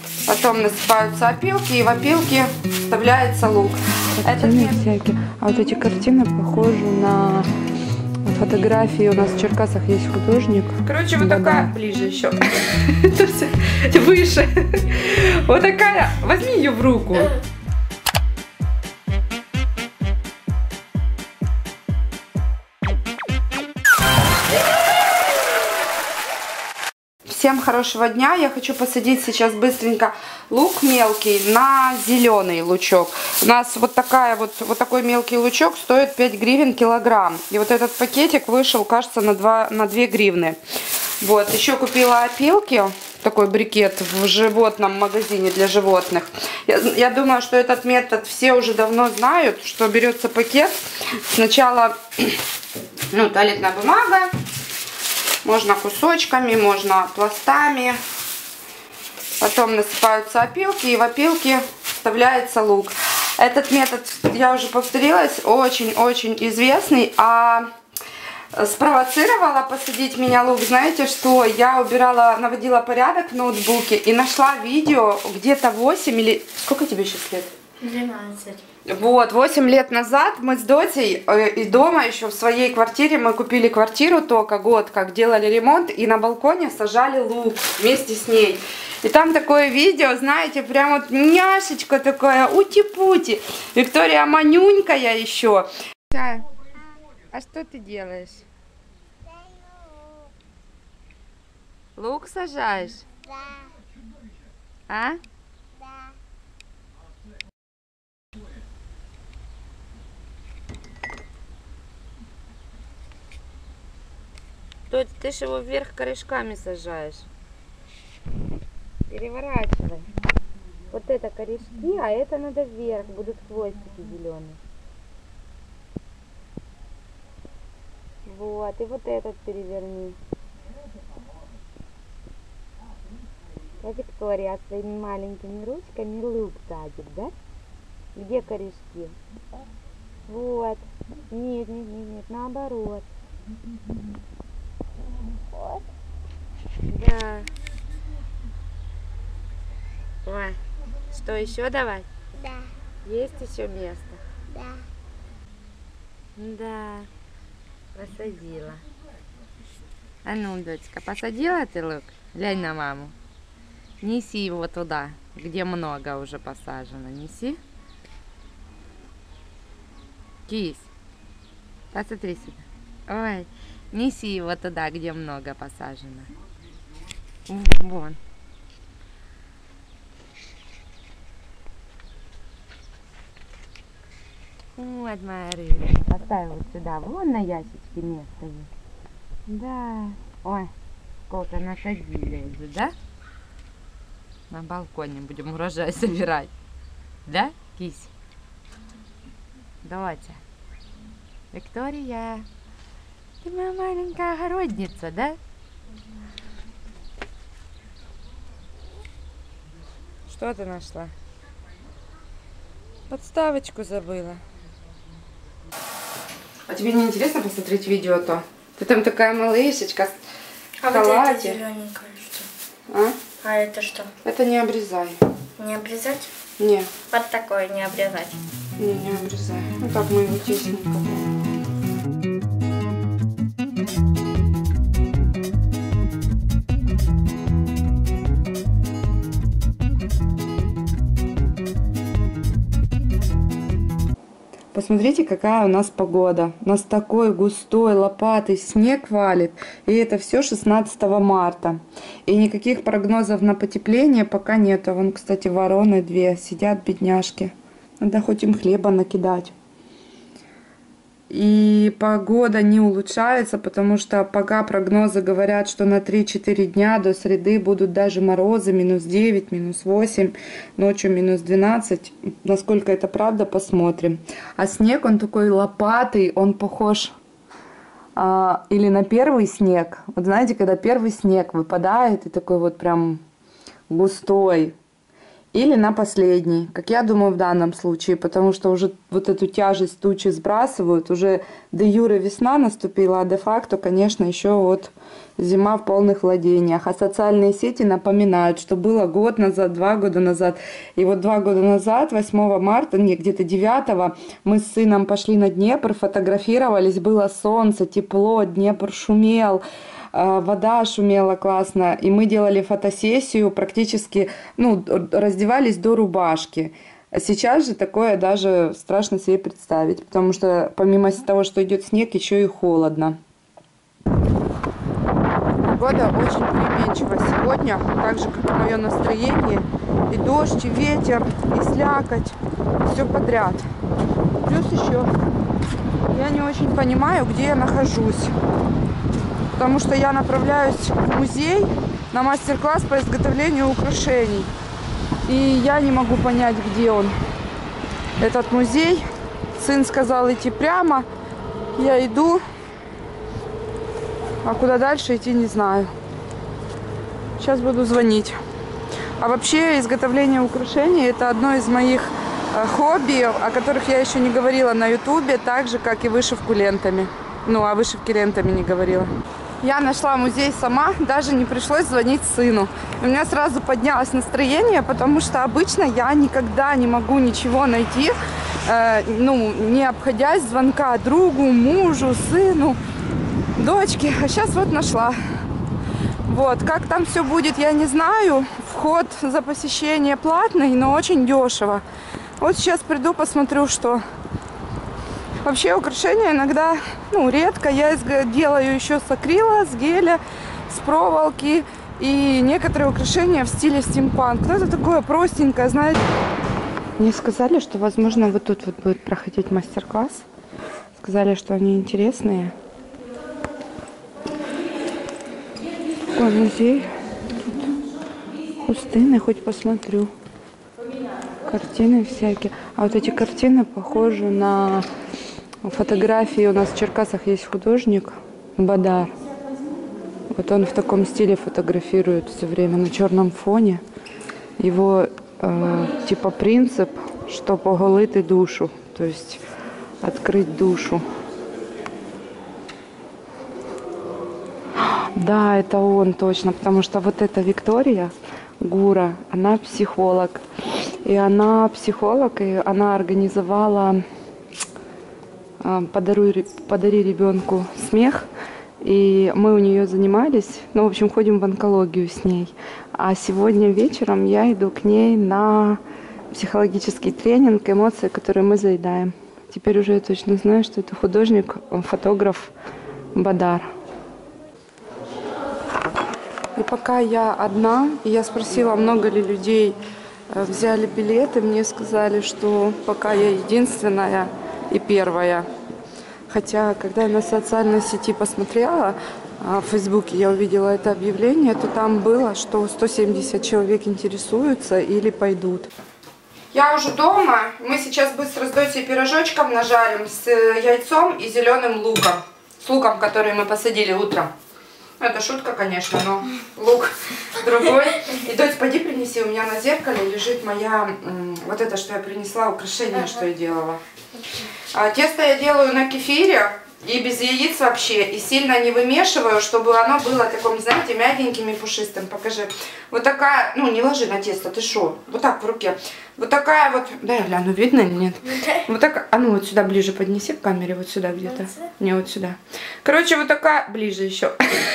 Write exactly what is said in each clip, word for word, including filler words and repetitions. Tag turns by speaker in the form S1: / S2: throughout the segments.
S1: Потом насыпаются опилки, и в опилки вставляется лук.
S2: Картины Это... всякие. А вот эти картины похожи на фотографии. У нас в Черкасах есть художник.
S1: Короче, вот такая... Ближе еще. Выше. Вот такая. Возьми ее в руку. Всем хорошего дня. Я хочу посадить сейчас быстренько лук мелкий на зеленый лучок. У нас вот такая вот, вот такой мелкий лучок стоит пять гривен килограмм. И вот этот пакетик вышел, кажется, на, два, на две гривны. Вот. Еще купила опилки. Такой брикет в животном магазине для животных. Я, я думаю, что этот метод все уже давно знают, что берется пакет. Сначала ну, туалетная бумага. Можно кусочками, можно пластами. Потом насыпаются опилки, и в опилки вставляется лук. Этот метод, я уже повторилась, очень-очень известный. А спровоцировала посадить меня лук, знаете что? Я убирала, наводила порядок в ноутбуке и нашла видео где-то восемь или... Сколько тебе сейчас лет?
S3: двенадцать.
S1: Вот, восемь лет назад мы с Дотей э, и дома еще в своей квартире, мы купили квартиру только год, как делали ремонт, и на балконе сажали лук вместе с ней. И там такое видео, знаете, прям вот няшечка такая, ути-пути. Виктория манюнькая еще. А что ты делаешь? Лук сажаешь?
S3: Да.
S1: А? Тут ты же его вверх корешками сажаешь. Переворачивай. Вот это корешки, а это надо вверх. Будут хвостики зеленые. Вот, и вот этот переверни. А Виктория своими маленькими ручками лук садит, да? Где корешки? Вот. Нет, нет, нет, нет, наоборот. Вот. Да. Ой, что еще давать?
S3: Да.
S1: Есть еще место?
S3: Да.
S1: Да. Посадила. А ну, дочка, посадила ты лук? Глянь на маму. Неси его туда, где много уже посажено. Неси. Кись. Посмотри сюда. Ой. Неси его туда, где много посажено. Вон. Вот моя рыбка. Поставила сюда. Вон на ящичке место есть. Да. Ой, сколько насадили уже, да? На балконе будем урожай собирать. Да, кись? Давайте. Виктория. Ты моя маленькая огородница, да? Что ты нашла? Подставочку забыла. А тебе не интересно посмотреть видео-то? Ты там такая малышечка в
S3: а
S1: халате.
S3: Вот это зелененькое что?
S1: А?
S3: А это что?
S1: Это не обрезай.
S3: Не обрезать?
S1: Не.
S3: Вот такое не обрезать.
S1: Не, не обрезай. Ну так мы его тесненько. Посмотрите, какая у нас погода. У нас такой густой, лопатый снег валит. И это все шестнадцатого марта. И никаких прогнозов на потепление пока нету. Вон, кстати, вороны две сидят, бедняжки. Надо хоть им хлеба накидать. И погода не улучшается, потому что пока прогнозы говорят, что на три-четыре дня до среды будут даже морозы, минус девять, минус восемь, ночью минус двенадцать. Насколько это правда, посмотрим. А снег, он такой лопатый, он похож а, или на первый снег. Вот знаете, когда первый снег выпадает, и такой вот прям густой. или на последний, как я думаю в данном случае, потому что уже вот эту тяжесть тучи сбрасывают, уже де юре весна наступила, а де-факто, конечно, еще вот зима в полных владениях. А социальные сети напоминают, что было год назад, два года назад. И вот два года назад, восьмого марта, не, где-то девятого, мы с сыном пошли на Днепр, фотографировались, было солнце, тепло, Днепр шумел. Вода шумела классно, и мы делали фотосессию, практически, ну, раздевались до рубашки. А сейчас же такое даже страшно себе представить, потому что помимо того, что идет снег, еще и холодно. Погода очень переменчива сегодня, так же, как и мое настроение. И дождь, и ветер, и слякоть, все подряд. Плюс еще я не очень понимаю, где я нахожусь. Потому что я направляюсь в музей на мастер-класс по изготовлению украшений. И я не могу понять, где он, этот музей. Сын сказал идти прямо. Я иду. А куда дальше идти, не знаю. Сейчас буду звонить. А вообще изготовление украшений — это одно из моих хобби, о которых я еще не говорила на ютубе, так же, как и вышивку лентами. Ну, о вышивке лентами не говорила. Я нашла музей сама, даже не пришлось звонить сыну. У меня сразу поднялось настроение, потому что обычно я никогда не могу ничего найти, э, ну, не обходясь звонка другу, мужу, сыну, дочке. А сейчас вот нашла. Вот, как там все будет, я не знаю. Вход за посещение платный, но очень дешево. Вот сейчас приду, посмотрю, что... Вообще украшения иногда, ну, редко. Я делаю еще с акрила, с геля, с проволоки. И некоторые украшения в стиле стимпанк. Ну, это такое простенькое, знаете. Мне сказали, что, возможно, вот тут вот будет проходить мастер-класс. Сказали, что они интересные. Такой музей. Тут хустины, хоть посмотрю. Картины всякие. А вот эти картины похожи на... Фотографии. У нас в Черкасах есть художник Бадар. Вот он в таком стиле фотографирует все время на черном фоне. Его э, типа принцип, что поголити душу, то есть открыть душу. Да, это он точно, потому что вот эта Виктория Гура, она психолог. И она психолог, и она организовала «Подаруй, подари ребенку смех». И мы у нее занимались, ну, в общем, ходим в онкологию с ней. А сегодня вечером я иду к ней на психологический тренинг «Эмоции, которые мы заедаем». Теперь уже я точно знаю, что это художник, фотограф Бадар. И пока я одна, и я спросила, много ли людей взяли билеты, мне сказали, что пока я единственная и первая. Хотя, когда я на социальной сети посмотрела, в Фейсбуке я увидела это объявление, то там было, что сто семьдесят человек интересуются или пойдут. Я уже дома. Мы сейчас быстро с Дотей пирожочком нажарим с яйцом и зеленым луком. С луком, который мы посадили утром. Это шутка, конечно, но лук другой. И, Доть, пойди принеси, у меня на зеркале лежит моя, вот это, что я принесла, украшение, что я делала. А, тесто я делаю на кефире и без яиц вообще. И сильно не вымешиваю, чтобы оно было таким, знаете, мягеньким и пушистым. Покажи. Вот такая, ну не ложи на тесто, ты шо? Вот так в руке. Вот такая вот, да, я гляну, видно или нет? Вот так, а ну вот сюда ближе поднеси к камере, вот сюда где-то. Не, вот сюда. Короче, вот такая, ближе еще.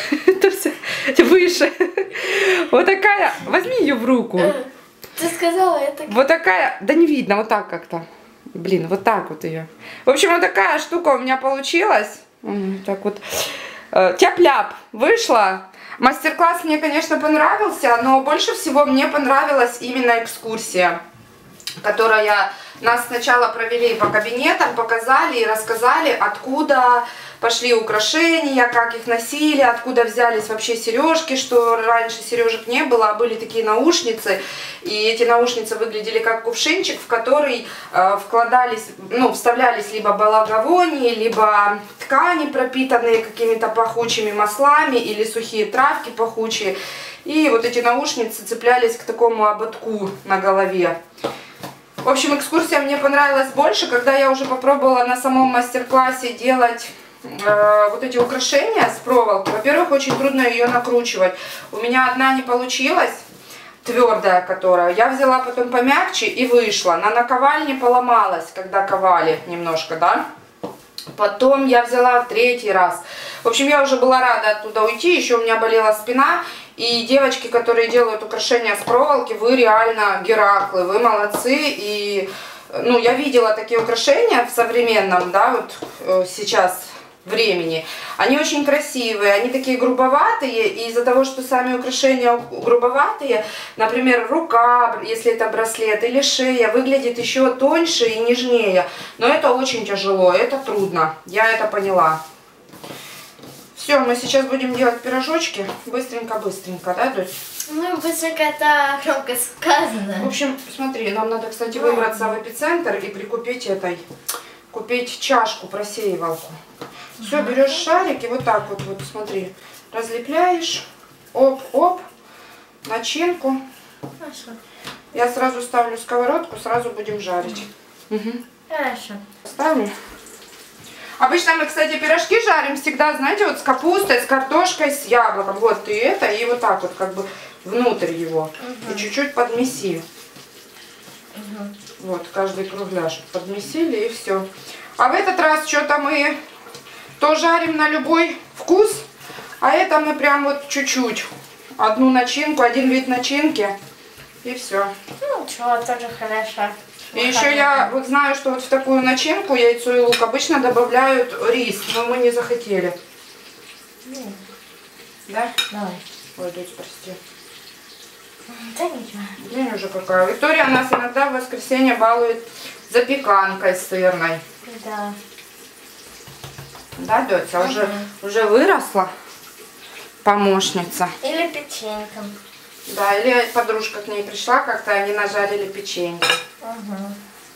S1: Выше. Вот такая, возьми ее в руку.
S3: Ты сказала это.
S1: Вот такая, да не видно, вот так как-то. Блин, вот так вот ее. В общем, вот такая штука у меня получилась. Так вот. Тяп-ляп вышла. Мастер-класс мне, конечно, понравился, но больше всего мне понравилась именно экскурсия, которая нас сначала провели по кабинетам, показали и рассказали, откуда пошли украшения, как их носили, откуда взялись вообще сережки, что раньше сережек не было, а были такие наушницы, и эти наушницы выглядели как кувшинчик, в который э, вкладались, ну, вставлялись либо благовония, либо ткани, пропитанные какими-то пахучими маслами, или сухие травки пахучие. И вот эти наушницы цеплялись к такому ободку на голове. В общем, экскурсия мне понравилась больше, когда я уже попробовала на самом мастер-классе делать э, вот эти украшения с проволоки. Во-первых, очень трудно ее накручивать. У меня одна не получилась, твердая которая. Я взяла потом помягче и вышла. На наковальне поломалась, когда ковали немножко, да. Потом я взяла третий раз. В общем, я уже была рада оттуда уйти. Еще у меня болела спина. И девочки, которые делают украшения с проволоки, вы реально Гераклы, вы молодцы. И, ну, я видела такие украшения в современном, да, вот э, сейчас времени. Они очень красивые, они такие грубоватые. И из-за того, что сами украшения грубоватые, например, рука, если это браслет, или шея, выглядит еще тоньше и нежнее. Но это очень тяжело, это трудно. Я это поняла. Все, мы сейчас будем делать пирожочки. Быстренько-быстренько, да, Дочь?
S3: Ну, быстренько это громко сказано.
S1: В общем, смотри, нам надо, кстати, выбраться в эпицентр и прикупить этой, купить чашку, просеивалку. Все, берешь шарик и вот так вот, вот, смотри, разлепляешь, оп-оп, начинку.
S3: Хорошо.
S1: Я сразу ставлю сковородку, сразу будем жарить. Угу.
S3: Хорошо.
S1: Ставлю. Обычно мы, кстати, пирожки жарим всегда, знаете, вот с капустой, с картошкой, с яблоком. Вот и это, и вот так вот, как бы внутрь его. Угу. И чуть-чуть подмеси. Угу. Вот, каждый кругляш подмесили и все. А в этот раз что-то мы то жарим на любой вкус, а это мы прям вот чуть-чуть. Одну начинку, один вид начинки, и все.
S3: Ну, что, тоже хорошо.
S1: И еще я вот знаю, что вот в такую начинку, яйцо и лук, обычно добавляют рис, но мы не захотели.
S3: Mm.
S1: Да?
S3: Давай.
S1: Ой, Дочь, прости.
S3: Да ничего.
S1: День уже какая. Виктория нас иногда в воскресенье балует запеканкой сырной.
S3: Да.
S1: Да, Доча?
S3: Угу.
S1: Уже, уже выросла помощница.
S3: Или печеньком.
S1: Да, или подружка к ней пришла, как-то они нажарили печенье.
S3: Угу.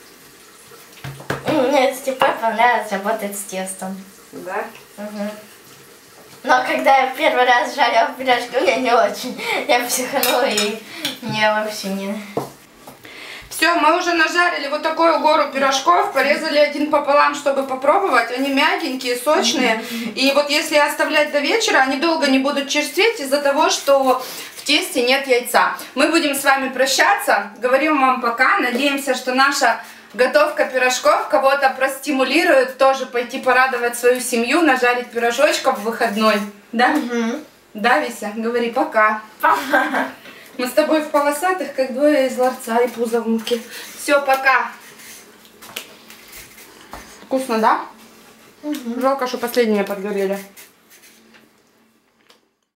S3: Мне теперь понравилось работать с тестом.
S1: Да?
S3: Угу. Но когда я первый раз жарила пирожки, мне не очень. Я психанула и мне вообще не...
S1: Все, мы уже нажарили вот такую гору пирожков, порезали один пополам, чтобы попробовать. Они мягенькие, сочные. И вот если оставлять до вечера, они долго не будут черстветь из-за того, что в тесте нет яйца. Мы будем с вами прощаться. Говорим вам пока. Надеемся, что наша готовка пирожков кого-то простимулирует тоже пойти порадовать свою семью, нажарить пирожочков в выходной. Да?
S3: Угу.
S1: Да, Вися? Говори пока.
S3: Пока.
S1: Мы с тобой в полосатых, как двое из ларца и пузо в муке. Все, пока. Вкусно, да? Угу. Жалко, что последние подгорели.